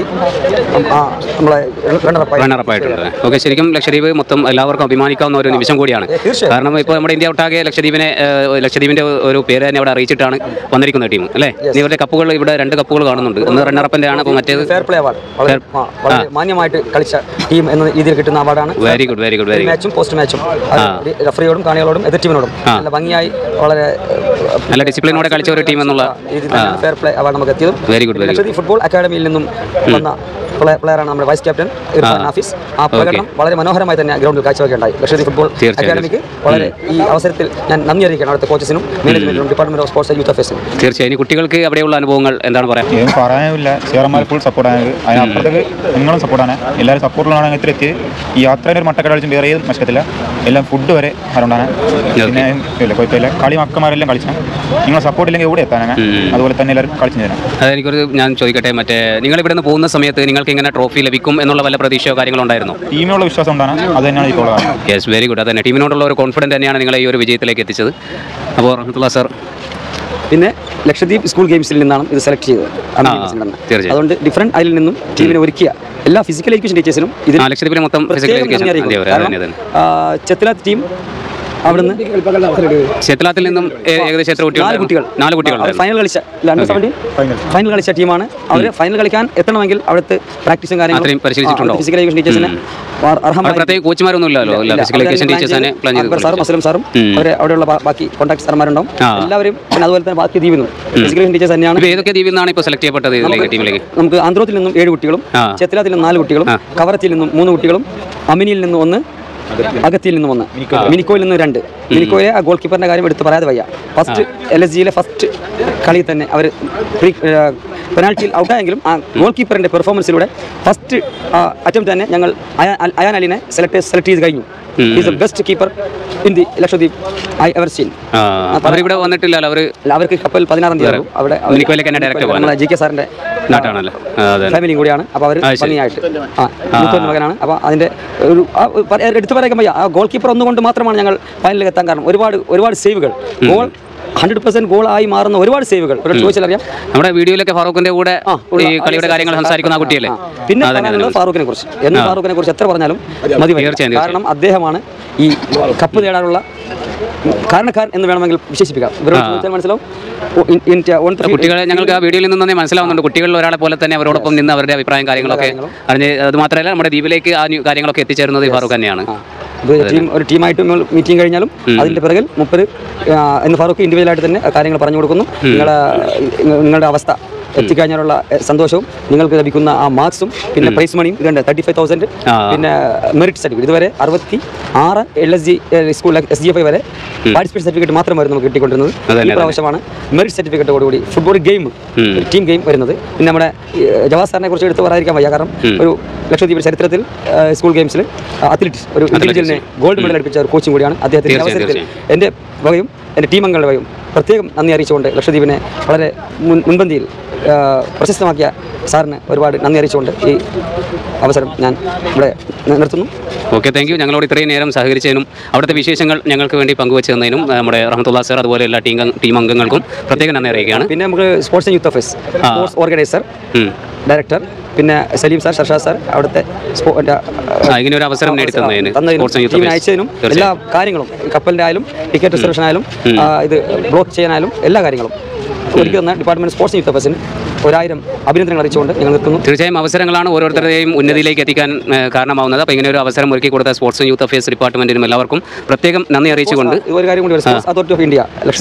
നമ്മളെ റണ്ണറപ്പായിട്ടുണ്ട്. ഓക്കെ, ശരിക്കും ലക്ഷദ്വീപ് മൊത്തം എല്ലാവർക്കും അഭിമാനിക്കാവുന്ന ഒരു നിമിഷം കൂടിയാണ്. കാരണം ഇപ്പോൾ നമ്മുടെ ഇന്ത്യ ഒട്ടാകെ ലക്ഷദ്വീപിനെ ലക്ഷദ്വീപിന്റെ ഒരു പേര് തന്നെ അവിടെ അറിയിച്ചിട്ടാണ് വന്നിരിക്കുന്ന ടീം അല്ലേ? ഇവരുടെ കപ്പുകൾ ഇവിടെ രണ്ട് കപ്പുകൾ കാണുന്നുണ്ട്. ഒന്ന് റണ്ണറപ്പിന്റെ ആണ്, അപ്പോൾ മറ്റേത് ഫെയർ പ്ലേ അവാർഡ്. വളരെ മാന്യമായിട്ട് കളിച്ച ടീം എന്ന രീതിയിൽ കിട്ടുന്ന അവാർഡാണ്. Very good very good very മാച്ചും പോസ്റ്റ് മാച്ചും റഫറിയോടും കാണികളോടും എതിർ ടീമിനോടും നല്ല ഭംഗിയായി വളരെ നല്ല ഡിസിപ്ലിനോടെ കളിച്ച ഒരു ടീം എന്നുള്ള ഫെയർ പ്ലേ അവാർഡ് നമുക്ക് എത്തിയതും. വെരി ഗുഡ് ലക്ഷദ്വീപ് ഫുട്ബോൾ അക്കാദമിയിൽ നിന്നും വന്ന പ്ലെയറാണ് നമ്മുടെ വൈസ് ക്യാപ്റ്റൻ ഇർഫാൻ ഹാഫിസ്. ആ പ്രകടനം വളരെ മനോഹരമായി തന്നെ ഗ്രൗണ്ടിൽ കാഴ്ചവെക്കുകയുണ്ടായി. ലക്ഷദ്വീപ് ഫുട്ബോൾ അക്കാദമിക്ക് വളരെ ഈ അവസരത്തിൽ ഞാൻ നന്ദി അറിയിക്കണം അവിടുത്തെ കോച്ചസിനും മാനേജ്മെന്റിനും ഡിപ്പാർട്ട്മെന്റ് ഓഫ് സ്പോർട്സ് യൂത്ത് ഓഫീസിനും. തീർച്ചയായും കുട്ടികൾക്ക് അവിടെയുള്ള അനുഭവങ്ങൾ എന്താണ് പറയാൻ? ഏതും പറയാനില്ല. ചേർമാർ ഫുൾ സപ്പോർട്ടാണ്. അതിനപ്പുറത്തേക്ക് നിങ്ങളും സപ്പോർട്ടാണ്. എല്ലാവരും സപ്പോർട്ടിലാണ് ഇത്ര എത്തി. ഈ യാത്രയിൽ ഒരു മട്ടക്കട കളിച്ചും വേറെ ഏതും നഷ്ടത്തില്ല. എല്ലാം ഫുഡ് വരെ അതുകൊണ്ടാണ്. പിന്നെ ഇല്ല കുഴപ്പമില്ല. കളി മക്കന്മാരെല്ലാം കളിച്ചാൽ നിങ്ങൾ സപ്പോർട്ട് ഇല്ലെങ്കിൽ എവിടെ എത്താനാണ്. അതുപോലെ തന്നെ എല്ലാവരും കളിച്ചു തരാം. അതെനിക്കൊരു ഞാൻ ചോദിക്കട്ടെ, മറ്റേ നിങ്ങൾ ഇവിടെ നിന്ന് പോകുന്ന സമയത്ത് നിങ്ങൾക്ക് ഇങ്ങനെ ട്രോഫി ലഭിക്കും എന്നുള്ള വല്ല പ്രതീക്ഷയോ കാര്യങ്ങളോ ഉണ്ടായിരുന്നു? ടീമിനുള്ള വിശ്വാസം ഉണ്ടാണ്. അത് തന്നെയാണ് ഇപ്പോൾ കാരണം. Yes, very good. അതന്നെ ടീമിനോടുള്ള ഒരു കോൺഫിഡൻസ് തന്നെയാണ് നിങ്ങളെ ഈ ഒരു വിജയത്തിലേക്ക് എത്തിച്ചത്. അപ്പോൾ റഹ്മത്തുള്ളാഹി സാർ, പിന്നെ ലക്ഷദ്വീപ് സ്കൂൾ ഗെയിംസിൽ നിന്നാണ് ഇത് സെലക്ട് ചെയ്തത്. അതുകൊണ്ട് ഡിഫറെന്റ് അതിൽ നിന്നും ടീമിനെ ഒരുക്കിയ എല്ലാ ഫിസിക്കൽ എഡ്യൂക്കേഷൻ ടീച്ചേഴ്സിനും ഇത് ലക്ഷദ്വീപിലെ മൊത്തം ചെത്തിലാത്ത് ടീം അവിടുന്ന് ചെത്തലാത്തിൽ നിന്നും ഏ- ഏകദേശം എത്ര കുട്ടികൾ നാല് കുട്ടികൾ നാല് കുട്ടികൾ അവർ ഫൈനൽ കളിച്ച അണ്ടർ സെവൻറ്റീൻ ഫൈനൽ കളിച്ച ടീമാണ്. അവർ ഫൈനൽ കളിക്കാൻ എത്തണമെങ്കിൽ അവിടുത്തെ പ്രാക്ടീസും അത്രയും പരിശീലിച്ചിട്ടുണ്ടോ? ഫിസിക്കൽ എഡ്യൂക്കേഷൻ ടീച്ചേഴ്സിനെ അർഹമായ പ്രത്യേക കോച്ചുമാരൊന്നും ഇല്ലല്ലോ ഫിസിക്കൽ എഡ്യൂക്കേഷൻ ടീച്ചേഴ്സിനെ പ്ലാൻ ചെയ്തു. അക്ബർ സാറും അസ്ലം സാറും അവരെ അവിടെയുള്ള ബാ- ബാക്കി കോൺടാക്ട് സാർമാരുണ്ടാവും ആ. എല്ലാവരും. പിന്നെ അതുപോലെ തന്നെ ബാക്കി ദ്വീപിൽ നിന്നും ഫിസിക്കൽ എഡ്യൂക്കേഷൻ ടീച്ചേഴ്സ് തന്നെയാണ്. ഇപ്പോൾ ഏതൊക്കെ ദ്വീപിൽ നിന്നാണ് ഇപ്പോൾ സെലക്ട് ചെയ്യപ്പെട്ടത് ഇതിലേക്ക് ടീമിലേക്ക്? നമുക്ക് ആന്ധ്രത്തിൽ നിന്നും ഏഴ് കുട്ടികളും ആ. ചെത്തലാത്തിൽ നിന്നും നാല് കുട്ടികളും കവറത്തിൽ നിന്നും മൂന്ന് കുട്ടികളും അമിനിയിൽ നിന്നും ഒന്ന് അഗത്തിയിൽ നിന്നും ഒന്ന് മിനിക്കോയിൽ നിന്ന് രണ്ട്. മിനിക്കോയിലെ ആ ഗോൾ കീപ്പറിന്റെ കാര്യം എടുത്ത് പറയാതെ വയ്യ. ഫസ്റ്റ് എൽ എസ് ജിയിലെ ഫസ്റ്റ് കളി തന്നെ അവർ പ്രീ പെനാൽറ്റിയിൽ ഔട്ടായെങ്കിലും ആ ഗോൾ കീപ്പറിന്റെ പെർഫോമൻസിലൂടെ ഫസ്റ്റ് അറ്റംപ്റ്റ് തന്നെ ഞങ്ങൾ അയാൻ അയാൻ അലിനെ സെലക്ട് സെലക്ട് ചെയ്ത് കഴിഞ്ഞു. Is the best keeper in the Lakshadweep I ever seen. അവരിവിടെ വന്നിട്ടില്ലല്ലോ അവർ അവർക്ക് കപ്പൽ പതിനാറാം തീയതി ആകും അവിടെ മിനിക്കോയിലേക്ക് തന്നെ ഡയറക്റ്റ് പോകാൻ ജി കെ സാറിന്റെ നാട്ടാണല്ലോ. അതെ ഫാമിലിയും കൂടിയാണ്. അപ്പോൾ അവർ ആ, ശരി. ഭംഗിയായിട്ട് ആ മൂത്തോന്റെ മകനാണ്. അപ്പോൾ അതിന്റെ ഒരു ആ ഒരു പ- എടുത്തു പറയാൻ വയ്യ. ആ ഗോൾ കീപ്പർ ഒന്നുകൊണ്ട് മാത്രമാണ് ഞങ്ങൾ ഫൈനലിൽ എത്താൻ കാരണം. ഒരുപാട് ഒരുപാട് സേവുകൾ ഗോൾ ഹൺഡ്രഡ് പെർസെന്റ് ഗോൾ ആയി മാറുന്ന ഒരുപാട് സേവുകൾ ഒരു ചോദിച്ചാൽ അറിയാം. നമ്മുടെ വീഡിയോയിലൊക്കെ ഫാറൂഖിന്റെ കൂടെ ഈ കളിയുടെ കാര്യങ്ങൾ സംസാരിക്കുന്ന ആ കുട്ടിയല്ലേ? പിന്നെ അതന്നെ, പറയാനുള്ളത് അതന്നെ. ഫാറൂഖിനെ കുറിച്ച് എന്ന് ഫാറൂഖിനെ കുറിച്ച് എത്ര പറഞ്ഞാലും മതി വരില്ല. തീർച്ചയായും, കാരണം അദ്ദേഹമാണ് ഈ കപ്പ് നേടാനുള്ള കാരണക്കാരൻ എന്ന് വേണമെങ്കിൽ വിശേഷിപ്പിക്കാം. ഇവരോട് ചോദിച്ചാൽ മനസ്സിലാവും. ഓ- in- in- on the field- കുട്ടികളെ ഞങ്ങൾക്ക് ആ വീഡിയോയിൽ നിന്ന് തന്നെ മനസ്സിലാവുന്നുണ്ട്. കുട്ടികളിൽ ഒരാളെ പോലെ തന്നെ അവരോടൊപ്പം നിന്ന് അവരുടെ അഭിപ്രായം കാര്യങ്ങളൊക്കെ അറിഞ്ഞ് അത് മാത്രമല്ല നമ്മുടെ ദ്വീപിലേക്ക് ആ ന്യൂ- കാര്യങ്ങളൊക്കെ എത്തിച്ചേരുന്നത് ഈ ഫാറൂഖ് തന്നെയാണ്. ഇത് ടീം ഒരു ടീമായിട്ട് മീറ്റിംഗ് കഴിഞ്ഞാലും അതിന്റെ പിറകിൽ മുപ്പത് എന്ന് ഫാറൂഖ് ഇൻഡിവിജ്വലായിട്ട് തന്നെ കാര്യങ്ങൾ പറഞ്ഞു കൊടുക്കുന്നു. നിങ്ങളുടെ നിങ്ങളുടെ അവസ്ഥ എത്തിക്കഴിഞ്ഞാലുള്ള സന്തോഷവും നിങ്ങൾക്ക് ലഭിക്കുന്ന ആ മാർക്സും പിന്നെ പ്രൈസ് മണിയും ഇതുണ്ട് തേർട്ടി ഫൈവ് തൗസൻഡ് പിന്നെ മെറിറ്റ് സർട്ടിഫിക്കറ്റ് ഇതുവരെ അറുപത്തി ആറ് L S G school S G F I വരെ പാർട്ടിസിപ്പേറ്റ് സർട്ടിഫിക്കറ്റ് മാത്രമായിരുന്നു നമുക്ക് കിട്ടിക്കൊണ്ടിരുന്നത്. ഈ പ്രാവശ്യമാണ് മെറിറ്റ് സർട്ടിഫിക്കറ്റോടുകൂടി ഫുട്ബോൾ ഗെയിം ടീം ഗെയിം വരുന്നത്. പിന്നെ നമ്മുടെ ജവാസ് സാറിനെ കുറിച്ച് എടുത്ത് പറയാതിരിക്കാൻ വയ്യ. കാരണം ഒരു ലക്ഷദ്വീപ് ചരിത്രത്തിൽ സ്കൂൾ ഗെയിംസിൽ അത്ലറ്റിക്സ് ഒരു ഇൻഡിവിജ്വലിനെ ഗോൾഡ് മെഡൽ അടുപ്പിച്ച ഒരു കോച്ചും കൂടിയാണ്. അദ്ദേഹത്തിൻ്റെ അവസരത്തിൽ എൻ്റെ വകയും എൻ്റെ ടീം അംഗങ്ങളുടെ വകയും പ്രത്യേകം നന്ദി അറിയിച്ചുകൊണ്ട് ലക്ഷദ്വീപിനെ വളരെ മുൻ മുൻപന്തിയിൽ പ്രശസ്തമാക്കിയ സാറിന് ഒരുപാട് നന്ദി അറിയിച്ചുകൊണ്ട് ഈ അവസരം ഞാൻ ഇവിടെ നിർത്തുന്നു. Okay, thank you. ഞങ്ങളോട് ഇത്രയും നേരം സഹകരിച്ചതിനും അവിടുത്തെ വിശേഷങ്ങൾ ഞങ്ങൾക്ക് വേണ്ടി പങ്കുവച്ചു തന്നതിനും നമ്മുടെ റഹ്മത്തുള്ള സാർ അതുപോലെ എല്ലാ ടീം ടീം അംഗങ്ങൾക്കും പ്രത്യേകം നന്ദി അറിയിക്കുകയാണ്. പിന്നെ നമുക്ക് sports and youth affairs sports organiser director പിന്നെ സലീം സാർ ഷർഷാദ് സാർ അവിടുത്തെ ഇങ്ങനെ ഒരു അവസരം നേടിത്തന്നതിന് അയച്ചതിനും എല്ലാ കാര്യങ്ങളും കപ്പലിൻ്റെ ആയാലും ടിക്കറ്റ് റിസർവേഷൻ ആയാലും ഇത് ബ്ലോക്ക് ചെയ്യാനായാലും എല്ലാ കാര്യങ്ങളും ഒരുക്കി തന്ന ഡിപ്പാർട്ട്മെന്റ് സ്പോർട്സ് യൂത്ത് അഫയേഴ്സിന് ഒരായിരം അഭിനന്ദനങ്ങൾ അറിയിച്ചുകൊണ്ട് ഞങ്ങൾ നിർത്തുന്നു. തീർച്ചയായും അവസരങ്ങളാണ് ഓരോരുത്തരുടെയും ഉന്നതിയിലേക്ക് എത്തിക്കാൻ കാരണമാവുന്നത്. അപ്പോൾ ഇങ്ങനെ ഒരു അവസരം ഒരുക്കി കൊടുത്ത സ്പോർട്സ് യൂത്ത് അഫയേഴ്സ് ഡിപ്പാർട്ട്മെന്റിനും എല്ലാവർക്കും പ്രത്യേകം നന്ദി അറിയിച്ചുകൊണ്ട് ഒരു കാര്യം കൂടി സ്പോർട്സ് അതോറിറ്റി ഓഫ് ഇന്ത്യ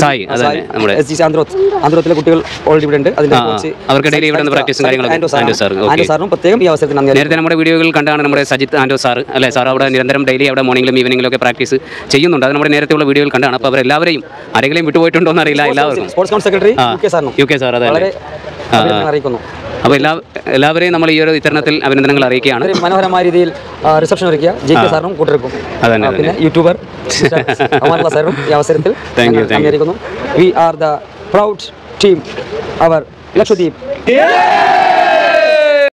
ആന്ധ്രത്തിലെ കുട്ടികൾ ഓൾറെഡി ഇവിടെ ഉണ്ട്. അതിന്റെ അവർക്ക് ഡെയിലി ഇവിടെ പ്രാക്ടീസും കാര്യങ്ങളൊക്കെ സാറും പ്രത്യേകം ഈ അവസരത്തിൽ നന്ദി. നേരത്തെ നമ്മുടെ വീഡിയോകൾ കണ്ടാണ് നമ്മുടെ സജിത്ത് ആൻഡോ സാർ അല്ലേ സാർ അവിടെ നിരന്തരം ഡെയിലി അവിടെ മോർണിംഗിലും ഈവനിങ്ങിലും ഒക്കെ പ്രാക്ടീസ് ചെയ്യുന്നുണ്ട്. അത് നമ്മുടെ നേരത്തെയുള്ള വീഡിയോകൾ കണ്ടാണ്. അപ്പോൾ അവരെല്ലാവരെയും ആരെങ്കിലും വിട്ടുപോയിട്ടുണ്ടോ എന്നറിയില്ല. എല്ലാവർക്കും sports council secretary U K sir അതെ അറിയിക്കുന്നു. അപ്പോൾ എല്ലാ എല്ലാവരെയും നമ്മൾ ഈ ഒരു ഇത്തരണത്തിൽ അഭിനന്ദനങ്ങൾ അറിയിക്കുകയാണ്. മനോഹരമായ രീതിയിൽ റിസപ്ഷൻ ഒരുക്കിയ ജെ കെ സാറിനും കൂട്ടർക്കും പിന്നെ യൂട്യൂബർ സാറും ഈ അവസരത്തിൽ അറിയിക്കുന്നു. We are the proud team our Lakshadweep.